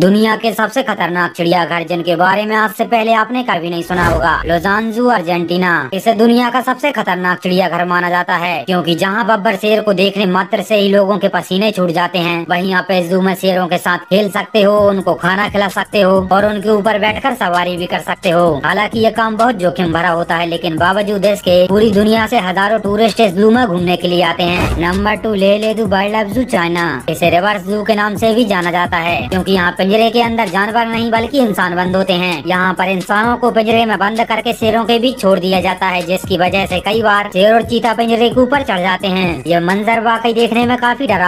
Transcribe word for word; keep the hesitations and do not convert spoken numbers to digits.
दुनिया के सबसे खतरनाक चिड़ियाघर जिनके बारे में आज से पहले आपने कभी नहीं सुना होगा। लोजान जू अर्जेंटीना। इसे दुनिया का सबसे खतरनाक चिड़ियाघर माना जाता है, क्योंकि जहां बब्बर शेर को देखने मात्र से ही लोगों के पसीने छूट जाते हैं, वहीं आप इस जू में शेरों के साथ खेल सकते हो, उनको खाना खिला सकते हो और उनके ऊपर बैठकर सवारी भी कर सकते हो। हालांकि ये काम बहुत जोखिम भरा होता है, लेकिन बावजूद इसके पूरी दुनिया से हजारों टूरिस्ट इस जू में घूमने के लिए आते हैं। नंबर टू, ले ले दू वाइल्ड लाइफ जू चाइना। इसे रिवर्स जू के नाम से भी जाना जाता है, क्योंकि यहाँ पिंजरे के अंदर जानवर नहीं बल्कि इंसान बंद होते हैं। यहाँ पर इंसानों को पिंजरे में बंद करके शेरों के बीच छोड़ दिया जाता है, जिसकी वजह से कई बार शेर और चीता पिंजरे के ऊपर चढ़ जाते हैं। यह मंजर वाकई देखने में काफी डरा